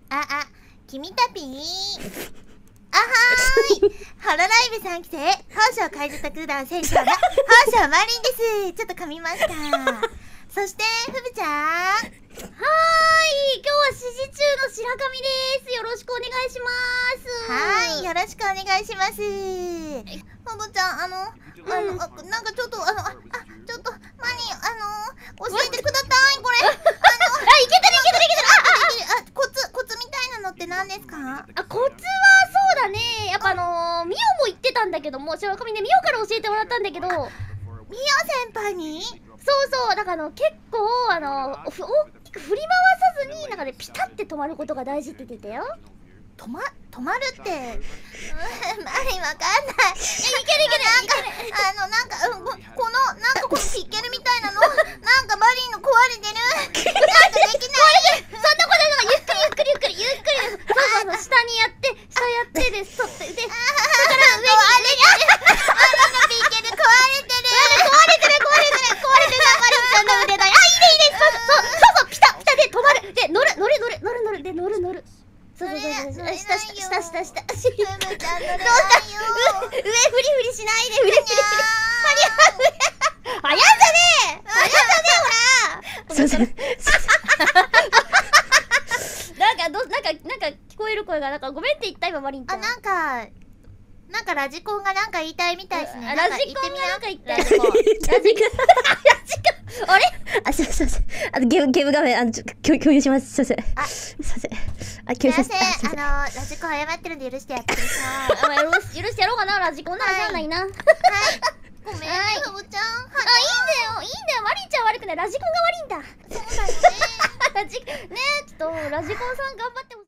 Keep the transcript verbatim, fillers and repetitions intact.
あ、あ、君たぴー。あはーい。ホロライブさん来て、宝生怪獣特団船長の宝生マリンです。ちょっと噛みました。そして、ふぶちゃん。 はーい。今日は指示中の白神です。よろしくお願いします。 はーい。よろしくお願いします。ふぶちゃん、あの、あの、うん、あなんかちょっと、あの、あ、あちょっと、マリン、あの、教えてください。これ。あの、あ、いけてるいけてるいけてる。あ、コツ、コツみたいなのって何ですか？ あ、コツはそうだね。やっぱあのー、ミオも言ってたんだけども、白神ね、ミオから教えてもらったんだけど、ミオ先輩に？ そうそう、だからあの、結構、あの、大きく振り回さずに、なんかね、ピタって止まることが大事って言ってたよ。 止ま、止まるって、うん、マリンわかんない。え、いけるいける。なんか、あの、なんか、うん、ここの、なんかこのピッケルみたいなの、なんかマリンの壊れてる。なんかできない。 そんなことない。ゆっくりゆっくりゆっくりゆっくりです。そうそうそう、下にやって、下やってです。取って、で、だから上に。 マリンのピッケル壊れてる。 壊れてる壊れてる壊れてるマリンちゃんの腕だよ。あ、いいねいいね。そうそうそう、ピタピタで止まる。で、乗る乗る乗る乗る乗るで乗る乗る。そうそうそうそう、下下下下下。どうした？上振り振りしないで、振り振り振り。はやんじゃねえ。はやんじゃねえほら。 すいません。 なんかどなんかなんか聞こえる声がなんかごめんって言った今マリンちゃん。 あ、なんかなんかラジコンがなんか言いたいみたいですね。 ラジコンがなんか言ったい。ラジコン。ラジコン。あれ？ あ、すいません。あのゲームゲーム画面あの共共有します。すいません。 あ、 すいません。あ、 すいません。あのラジコン謝ってるんで許してやってください。 許し許してやろうかな。ラジコンならしゃあないな。はい。 ごめんね、ふぶちゃん。 あ、いいんだよいいんだよ。マリンちゃん悪くない。ラジコンが悪いんだ。 そうだよね。 ラジね、ちょっとラジコンさん頑張ってほしい。